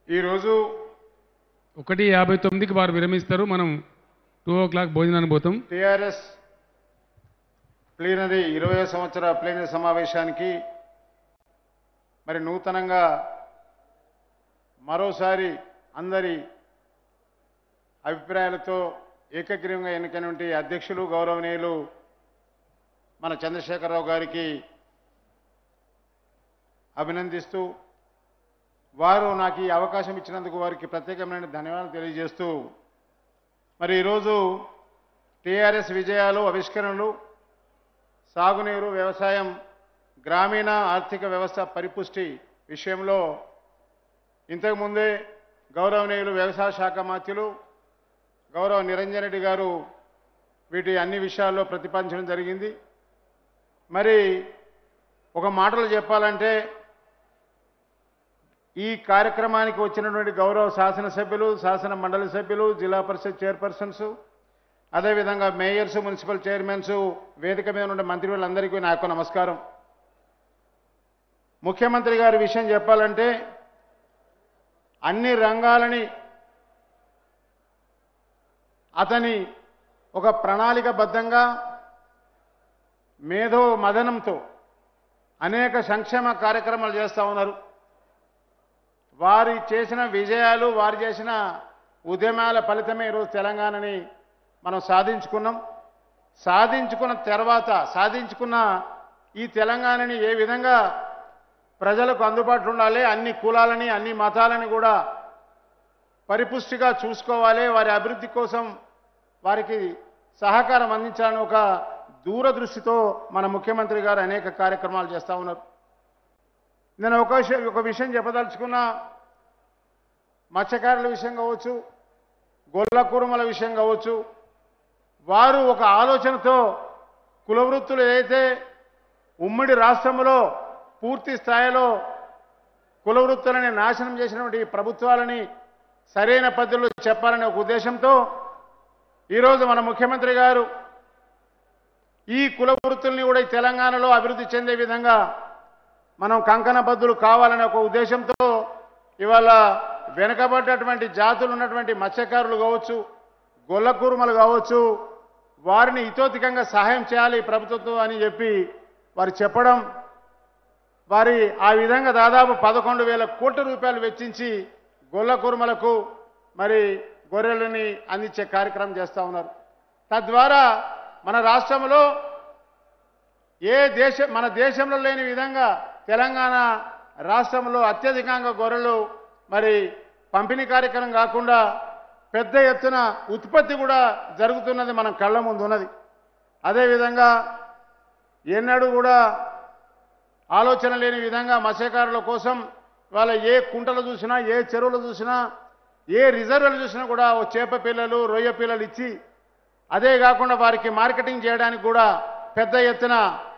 ఈరోజు 1:59కి వారు విరమిస్తారు. మనం 2 o'clock భోజనానికి పోతాం. టిఆర్ఎస్ ప్లీనరీ 20వ సంవత్సర ప్లీనరీ సమావేశానికి మరి నూతనంగా మరోసారి అందరి అభిప్రాయాలతో ఏకగ్రీవంగా ఎన్నికైనటువంటి అధ్యక్షులు గౌరవనీయులు మన చంద్రశేఖరరావు గారికి అభినందిస్తూ వారు నాకు ఈ అవకాశం ఇచ్చినందుకు వారికి ప్రత్యేకమైన ధన్యవాదాలు తెలియజేస్తూ మరి ఈరోజు టిఆర్ఎస్ విజయాలు ఆవిష్కరణలు సాగునీరు వ్యవసాయం గ్రామీణ ఆర్థిక వ్యవస్థ పరిపుష్టి విషయంలో ఇంతకుముందే గౌరవనీయులు వ్యవసాయ శాఖ మంత్రులు గౌరవ నిరంజన్ రెడ్డి గారు వీటి అన్ని విషయాల్లో ప్రతిపాదించడం జరిగింది. మరి ఒక మాటలో చెప్పాలంటే ఈ కార్యక్రమానికి వచ్చినటువంటి గౌరవ శాసనసభ్యులు శాసన మండలి సభ్యులు జిల్లా పరిషత్ చైర్పర్సన్స్ అదేవిధంగా మేయర్స్ మున్సిపల్ చైర్మన్స్ వేదిక మీద ఉన్న మంత్రివర్యులందరికీ నా యొక్క నమస్కారం. ముఖ్యమంత్రి గారి విషయం చెప్పాలంటే అన్ని రంగాలని అతని ఒక ప్రణాళికబద్ధంగా మేధో మదనంతో అనేక సంక్షేమ కార్యక్రమాలు చేస్తూ ఉన్నారు. వారి చేసిన విజయాలు వారు చేసిన ఉద్యమాల ఫలితమే ఈరోజు తెలంగాణని మనం సాధించుకున్నాం. సాధించుకున్న తర్వాత సాధించుకున్న ఈ తెలంగాణని ఏ విధంగా ప్రజలకు అందుబాటులో ఉండాలి, అన్ని కులాలని అన్ని మతాలని కూడా పరిపుష్టిగా చూసుకోవాలి, వారి అభివృద్ధి కోసం వారికి సహకారం అందించాలని ఒక దూరదృష్టితో మన ముఖ్యమంత్రి గారు అనేక కార్యక్రమాలు చేస్తూ ఉన్నారు. నేను ఒక విషయం చెప్పదలుచుకున్న మత్స్యకారుల విషయం కావచ్చు, గొల్ల కురుమల విషయం కావచ్చు, వారు ఒక ఆలోచనతో కులవృత్తులు ఏదైతే ఉమ్మడి రాష్ట్రంలో పూర్తి స్థాయిలో కులవృత్తులని నాశనం చేసినటువంటి ప్రభుత్వాలని సరైన పద్ధతిలో చెప్పాలనే ఒక ఉద్దేశంతో ఈరోజు మన ముఖ్యమంత్రి గారు ఈ కులవృత్తుల్ని కూడా ఈ తెలంగాణలో అభివృద్ధి చెందే విధంగా మనం కంకణబద్ధులు కావాలనే ఒక ఉద్దేశంతో ఇవాళ వెనుకబడ్డటువంటి జాతులు ఉన్నటువంటి మత్స్యకారులు కావచ్చు, గొల్ల కురుమలు కావచ్చు, వారిని ఇతోధికంగా సహాయం చేయాలి ప్రభుత్వం అని చెప్పి వారు చెప్పడం, వారి ఆ విధంగా దాదాపు 11,000 కోట్ల రూపాయలు వెచ్చించి గొల్ల కురుమలకు మరి గొర్రెలని అందించే కార్యక్రమం చేస్తూ ఉన్నారు. తద్వారా మన రాష్ట్రంలో మన దేశంలో లేని విధంగా తెలంగాణ రాష్ట్రంలో అత్యధికంగా గొర్రెలు మరి పంపిణీ కార్యక్రమం కాకుండా పెద్ద ఎత్తున ఉత్పత్తి కూడా జరుగుతున్నది మన కళ్ళ ముందు ఉన్నది. అదేవిధంగా ఎన్నడూ కూడా ఆలోచన లేని విధంగా మత్స్యకారుల కోసం వాళ్ళ ఏ కుంటలు చూసినా ఏ చెరువులు చూసినా ఏ రిజర్వులు చూసినా కూడా ఓ చేప పిల్లలు రొయ్య పిల్లలు ఇచ్చి అదే కాకుండా వారికి మార్కెటింగ్ చేయడానికి కూడా పెద్ద ఎత్తున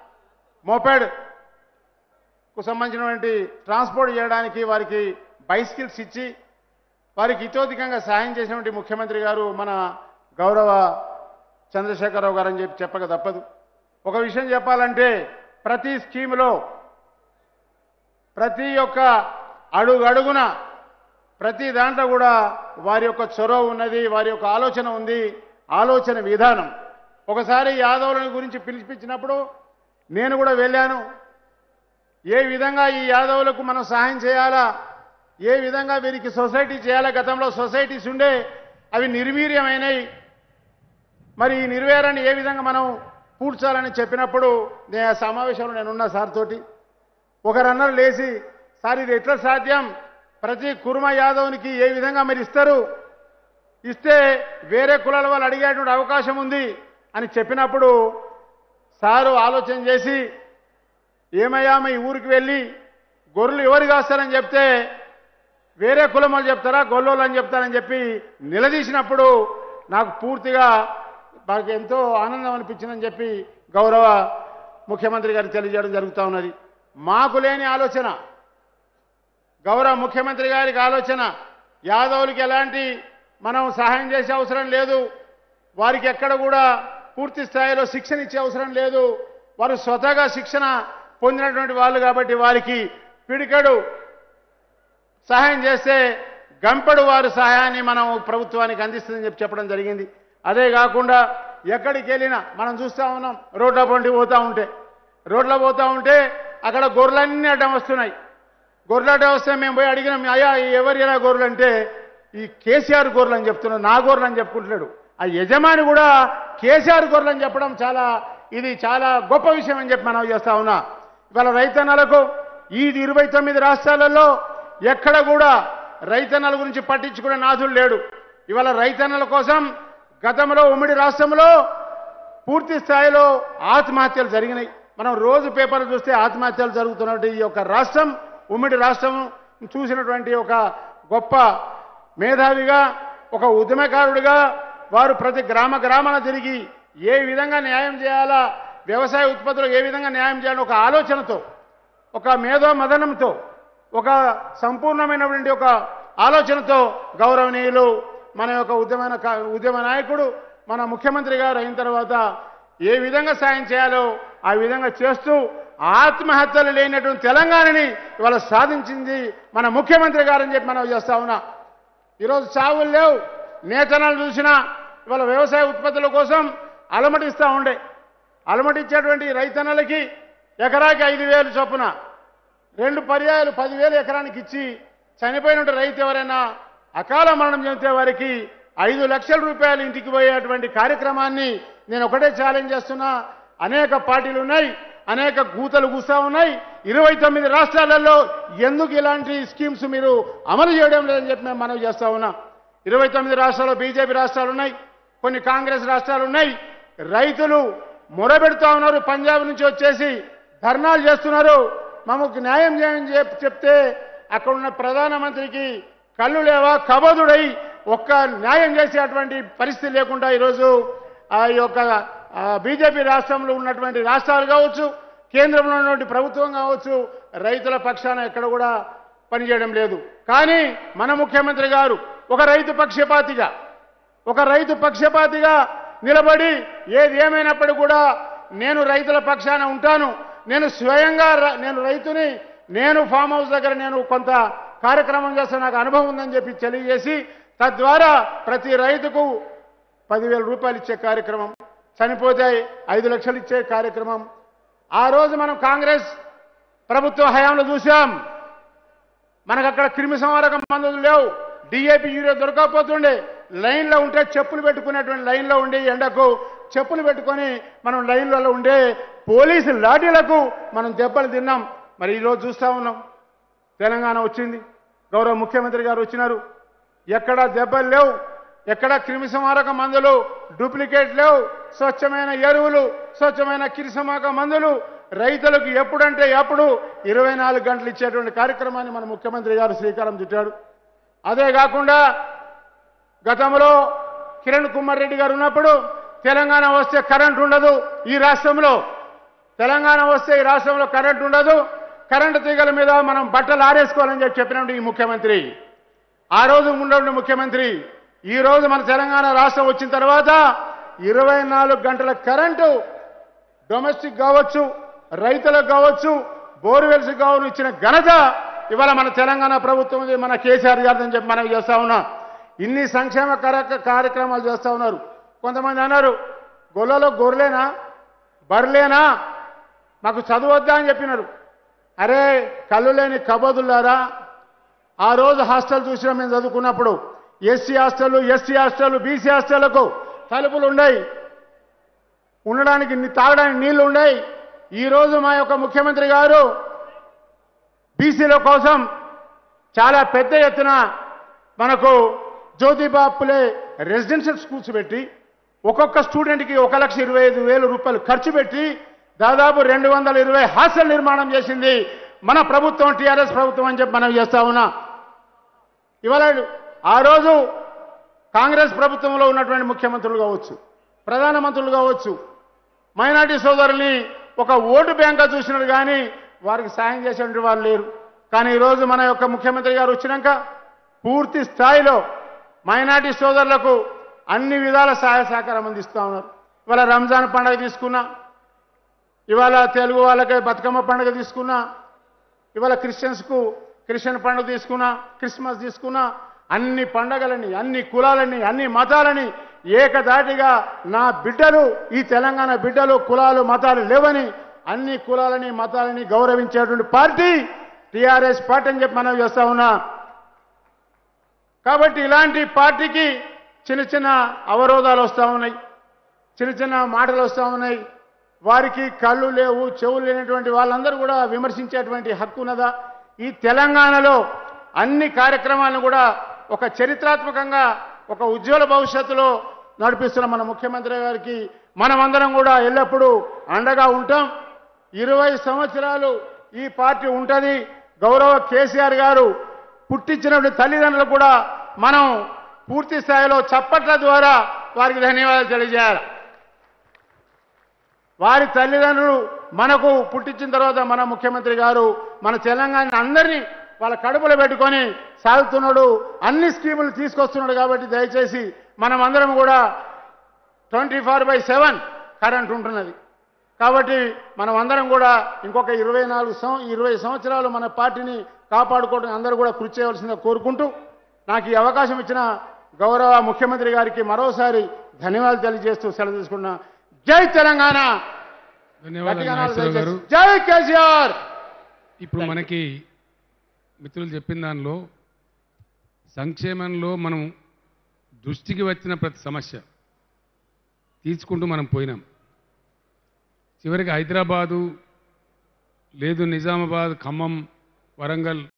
మోపెడ్కు సంబంధించినటువంటి ట్రాన్స్పోర్ట్ చేయడానికి వారికి బైసికిల్స్ ఇచ్చి వారికి ఇతోధికంగా సహాయం చేసినటువంటి ముఖ్యమంత్రి గారు మన గౌరవ చంద్రశేఖరరావు గారు అని చెప్పక తప్పదు. ఒక విషయం చెప్పాలంటే ప్రతి స్కీములో ప్రతి ఒక్క అడుగడుగున ప్రతి దాంట్లో కూడా వారి యొక్క చొరవ ఉన్నది, వారి యొక్క ఆలోచన ఉంది, ఆలోచన విధానం. ఒకసారి యాదవుల గురించి పిలిపించినప్పుడు నేను కూడా వెళ్ళాను. ఏ విధంగా ఈ యాదవులకు మనం సహాయం చేయాలా, ఏ విధంగా వీరికి సొసైటీ చేయాలా, గతంలో సొసైటీస్ ఉండే అవి నిర్వీర్యమైనవి, మరి ఈ నిర్వీర్యాన్ని ఏ విధంగా మనం పూడ్చాలని చెప్పినప్పుడు నేను ఆ సమావేశంలో నేనున్న సార్ తోటి ఒకరన్నారు లేచి, సార్ ఇది ఎట్లా సాధ్యం, ప్రతి కుర్మ యాదవునికి ఏ విధంగా మీరు ఇస్తే వేరే కులాల వాళ్ళు అడిగేటువంటి అవకాశం ఉంది అని చెప్పినప్పుడు సారు ఆలోచన చేసి ఏమయ్యా మీ ఊరికి వెళ్ళి గొర్రెలు ఎవరు కాస్తారని చెప్తే వేరే కులం వాళ్ళు చెప్తారా గొల్లోళ్ళు అని చెప్తారని చెప్పి నిలదీసినప్పుడు నాకు పూర్తిగా నాకు ఎంతో ఆనందం అనిపించిందని చెప్పి గౌరవ ముఖ్యమంత్రి గారికి తెలియజేయడం జరుగుతూ ఉన్నది. మాకు లేని ఆలోచన గౌరవ ముఖ్యమంత్రి గారికి ఆలోచన, యాదవులకి ఎలాంటి మనం సహాయం చేసే అవసరం లేదు, వారికి ఎక్కడ కూడా పూర్తి స్థాయిలో శిక్షణ ఇచ్చే అవసరం లేదు, వారు స్వతహాగా శిక్షణ పొందినటువంటి వాళ్ళు కాబట్టి వారికి పిడికెడు సహాయం చేస్తే గంపెడు వారి సహాయాన్ని మనం ప్రభుత్వానికి అందిస్తుందని చెప్పడం జరిగింది. అదే కాకుండా ఎక్కడికి వెళ్ళినా మనం చూస్తూ ఉన్నాం, రోడ్ల పండి రోడ్ల పోతూ ఉంటే అక్కడ గొర్రెలన్నీ అడ్డం వస్తున్నాయి. గొర్రెలు అడ్డం వస్తే మేము పోయి అడిగినాం, అయ్యా ఎవరు ఎలా గొర్రెలు అంటే ఈ కేసీఆర్ గొర్రెలు అని చెప్తున్నాడు, నా గొర్రెలు అని చెప్పుకుంటున్నాడు. ఆ యజమాని కూడా కేసీఆర్ గొర్రెలు అని చెప్పడం ఇది చాలా గొప్ప విషయం అని చెప్పి మనం చేస్తా ఉన్నా. ఇవాళ రైతన్నలకు ఈ 29 రాష్ట్రాలలో ఎక్కడ కూడా రైతన్నల గురించి పట్టించుకునే నాథుడు లేడు. ఇవాళ రైతన్నల కోసం గతంలో ఉమ్మడి రాష్ట్రంలో పూర్తి స్థాయిలో ఆత్మహత్యలు జరిగినాయి. మనం రోజు పేపర్లు చూస్తే ఆత్మహత్యలు జరుగుతున్నటువంటి ఈ యొక్క రాష్ట్రం, ఉమ్మడి రాష్ట్రం చూసినటువంటి ఒక గొప్ప మేధావిగా, ఒక ఉద్యమకారుడిగా వారు ప్రతి గ్రామాన తిరిగి ఏ విధంగా న్యాయం చేయాలా, వ్యవసాయ ఉత్పత్తులకు ఏ విధంగా న్యాయం చేయాలని ఒక ఆలోచనతో, ఒక మేధో మదనంతో, ఒక సంపూర్ణమైనటువంటి ఒక ఆలోచనతో గౌరవనీయులు మన యొక్క ఉద్యమ నాయకుడు మన ముఖ్యమంత్రి గారు అయిన తర్వాత ఏ విధంగా సాయం చేయాలో ఆ విధంగా చేస్తూ ఆత్మహత్యలు లేనటువంటి తెలంగాణని ఇవాళ సాధించింది మన ముఖ్యమంత్రి గారు అని చెప్పి మనం చేస్తా ఉన్నా. ఈరోజు చావులు లేవు, నేతనాలు చూసినా ఇవాళ వ్యవసాయ ఉత్పత్తుల కోసం అలమటిస్తూ ఉండే. అలమటించేటువంటి రైతన్నలకి ఎకరాకి 5,000 చొప్పున 2 పర్యాయాలు 10,000 ఎకరానికి ఇచ్చి చనిపోయిన రైతు ఎవరైనా అకాల మరణం చెందితే వారికి 5 లక్షల రూపాయలు ఇంటికి పోయేటువంటి కార్యక్రమాన్ని నేను ఒకటే ఛాలెంజ్ చేస్తున్నా. అనేక పార్టీలు ఉన్నాయి, అనేక కూతలు కూస్తా ఉన్నాయి. 29 రాష్ట్రాలలో ఎందుకు ఇలాంటి స్కీమ్స్ మీరు అమలు చేయడం లేదని చెప్పి మేము మనవి చేస్తా ఉన్నాం. 29 రాష్ట్రాల్లో బీజేపీ రాష్ట్రాలు ఉన్నాయి, కొన్ని కాంగ్రెస్ రాష్ట్రాలు ఉన్నాయి. రైతులు మొరబెడుతూ ఉన్నారు, పంజాబ్ నుంచి వచ్చేసి ధర్నాలు చేస్తున్నారు. మాకు న్యాయం చేయని చెప్తే అక్కడ ఉన్న ప్రధానమంత్రికి కళ్ళు లేవా, కబోదుడై ఒక్క న్యాయం చేసేటువంటి పరిస్థితి లేకుండా ఈరోజు ఆ యొక్క బీజేపీ రాష్ట్రంలో ఉన్నటువంటి రాష్ట్రాలు కావచ్చు, కేంద్రంలో ఉన్నటువంటి ప్రభుత్వం కావచ్చు, రైతుల పక్షాన ఎక్కడ కూడా పనిచేయడం లేదు. కానీ మన ముఖ్యమంత్రి గారు ఒక రైతు పక్షపాతిగా నిలబడి ఏది ఏమైనప్పటికీ కూడా నేను రైతుల పక్షాన ఉంటాను, నేను స్వయంగా నేను రైతుని, నేను ఫామ్ హౌస్ దగ్గర నేను కొంత కార్యక్రమం చేస్తే నాకు అనుభవం ఉందని చెప్పి తెలియజేసి తద్వారా ప్రతి రైతుకు 10,000 రూపాయలు ఇచ్చే కార్యక్రమం, చనిపోతే 5 లక్షలు ఇచ్చే కార్యక్రమం ఆ రోజు మనం కాంగ్రెస్ ప్రభుత్వ హయాంలో చూసాం. మనకు అక్కడ క్రిమి సంహారక మందులు లేవు, డిఏపి యూరియా దొరకకపోతుండే. లైన్లో ఉంటే చెప్పులు పెట్టుకునేటువంటి లైన్లో ఉండి ఎండకు చెప్పులు పెట్టుకొని మనం లైన్లలో ఉండే పోలీసు లాఠీలకు మనం దెబ్బలు తిన్నాం. మరి ఈరోజు చూస్తూ ఉన్నాం, తెలంగాణ వచ్చింది, గౌరవ ముఖ్యమంత్రి గారు వచ్చినారు, ఎక్కడా దెబ్బలు లేవు, ఎక్కడా క్రిమి సంహారక మందులు డూప్లికేట్ లేవు, స్వచ్ఛమైన ఎరువులు, స్వచ్ఛమైన క్రిమిసంహారక మందులు రైతులకు ఎప్పుడంటే అప్పుడు 24 గంటలు ఇచ్చేటువంటి కార్యక్రమాన్ని మన ముఖ్యమంత్రి గారు శ్రీకారం చుట్టాడు. అదే కాకుండా గతంలో కిరణ్ కుమార్ రెడ్డి గారు ఉన్నప్పుడు తెలంగాణ వస్తే కరెంట్ ఉండదు ఈ రాష్ట్రంలో, తెలంగాణ వస్తే ఈ రాష్ట్రంలో కరెంట్ ఉండదు, కరెంటు తీగల మీద మనం బట్టలు ఆరేసుకోవాలని చెప్పినప్పుడు ఈ ముఖ్యమంత్రి, ఆ రోజు ఉన్నటువంటి ముఖ్యమంత్రి, ఈ రోజు మన తెలంగాణ రాష్ట్రం వచ్చిన తర్వాత 24 గంటల కరెంటు డొమెస్టిక్ కావచ్చు, రైతులకు కావచ్చు, బోర్వెల్స్ కావచ్చు ఇచ్చిన ఘనత ఇవాళ మన తెలంగాణ ప్రభుత్వం, మన కేసీఆర్ గారు అని చెప్పి మనం చేస్తా ఉన్నాం. ఇన్ని సంక్షేమ కార్యక్రమాలు చేస్తా ఉన్నారు. కొంతమంది అన్నారు, గొల్లలో గొర్రెలేనా బర్రెలేనా మాకు చదువద్దా అని చెప్పినారు. అరే కళ్ళు లేని కబోదులారా, ఆ రోజు హాస్టల్ చూసినా మేము చదువుకున్నప్పుడు SC hostel, ST hostel, BC హాస్టళ్లకు తలుపులు ఉన్నాయి, ఉండడానికి తాగడానికి నీళ్లు ఉన్నాయి. ఈరోజు మా యొక్క ముఖ్యమంత్రి గారు బీసీల కోసం చాలా పెద్ద ఎత్తున మనకు జ్యోతిబా ఫులే రెసిడెన్షియల్ స్కూల్స్ పెట్టి ఒక్కొక్క స్టూడెంట్కి 1,25,000 రూపాయలు ఖర్చు పెట్టి దాదాపు 220 హాస్టల్ నిర్మాణం చేసింది మన ప్రభుత్వం, టీఆర్ఎస్ ప్రభుత్వం అని చెప్పి మనం చేస్తా ఉన్నా. ఇవాళ ఆ రోజు కాంగ్రెస్ ప్రభుత్వంలో ఉన్నటువంటి ముఖ్యమంత్రులు కావచ్చు, ప్రధానమంత్రులు కావచ్చు, మైనార్టీ సోదరుల్ని ఒక ఓటు బ్యాంక్గా చూసినారు కానీ వారికి సాయం చేసేటువంటి వాళ్ళు లేరు. కానీ ఈరోజు మన యొక్క ముఖ్యమంత్రి గారు వచ్చినాక పూర్తి స్థాయిలో మైనార్టీ సోదరులకు అన్ని విధాల సహాయ సహకారం అందిస్తూ ఉన్నారు. ఇవాళ రంజాన్ పండుగ తీసుకున్నా, ఇవాళ తెలుగు వాళ్ళకి బతుకమ్మ పండుగ తీసుకున్నా, ఇవాళ క్రిస్టియన్స్కు క్రిస్టియన్ పండుగ తీసుకున్నా, క్రిస్మస్ తీసుకున్నా, అన్ని పండగలని, అన్ని కులాలని, అన్ని మతాలని ఏకదాటిగా నా బిడ్డలు, ఈ తెలంగాణ బిడ్డలు కులాలు మతాలు లేవని అన్ని కులాలని మతాలని గౌరవించేటువంటి పార్టీ టీఆర్ఎస్ పార్టీ అని చెప్పి మనం చేస్తా ఉన్నా. కాబట్టి ఇలాంటి పార్టీకి చిన్న చిన్న అవరోధాలు వస్తూ ఉన్నాయి, చిన్న చిన్న మాటలు వస్తూ ఉన్నాయి. వారికి కళ్ళు లేవు, చెవులు లేనటువంటి వాళ్ళందరూ కూడా విమర్శించేటువంటి హక్కు ఉన్నదా? ఈ తెలంగాణలో అన్ని కార్యక్రమాలను కూడా ఒక చరిత్రాత్మకంగా ఒక ఉజ్వల భవిష్యత్తులో నడిపిస్తున్న మన ముఖ్యమంత్రి గారికి మనమందరం కూడా ఎల్లప్పుడూ అండగా ఉంటాం. 20 సంవత్సరాలు ఈ పార్టీ ఉంటుంది. గౌరవ కేసీఆర్ గారు పుట్టించినటువంటి తల్లిదండ్రులకు కూడా మనం పూర్తి స్థాయిలో చప్పట్ల ద్వారా వారికి ధన్యవాదాలు తెలియజేయాలి. వారి తల్లిదండ్రులు మనకు పుట్టించిన తర్వాత మన ముఖ్యమంత్రి గారు మన తెలంగాణ అందరినీ వాళ్ళ కడుపులో పెట్టుకొని సాగుతున్నాడు, అన్ని స్కీములు తీసుకొస్తున్నాడు. కాబట్టి దయచేసి మనం అందరం కూడా 24/7 కరెంట్ ఉంటున్నది. కాబట్టి మనం అందరం కూడా ఇంకొక 20 సంవత్సరాలు మన పార్టీని కాపాడుకోవడానికి అందరూ కూడా కృషి చేయవలసిందిగా కోరుకుంటూ నాకు ఈ అవకాశం ఇచ్చిన గౌరవ ముఖ్యమంత్రి గారికి మరోసారి ధన్యవాదాలు తెలియజేస్తూ సెలవు తీసుకున్నా. జై తెలంగాణ, ధన్యవాదాలు నాగేశ్వరరావు గారు. జై కేసీఆర్. ఇప్పుడు మనకి మిత్రులు చెప్పిన దానిలో సంక్షేమంలో మనం దృష్టికి వచ్చిన ప్రతి సమస్య తీసుకుంటూ మనం పోయినాం. చివరికి హైదరాబాదు లేదు, నిజామాబాద్, ఖమ్మం, వరంగల్